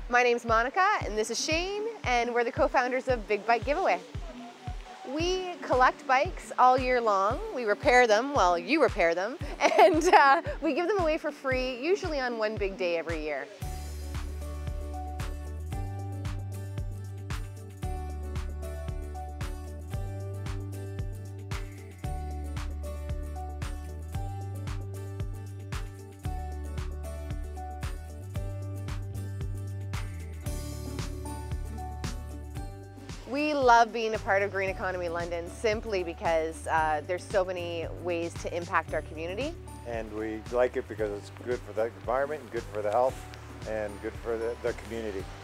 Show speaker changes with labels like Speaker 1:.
Speaker 1: My name's Monica, and this is Shane, and we're the co-founders of Big Bike Giveaway. We collect bikes all year long. We repair them, well, you repair them, and we give them away for free, usually on one big day every year. We love being a part of Green Economy London simply because there's so many ways to impact our community.
Speaker 2: And we like it because it's good for the environment, and good for the health, and good for the community.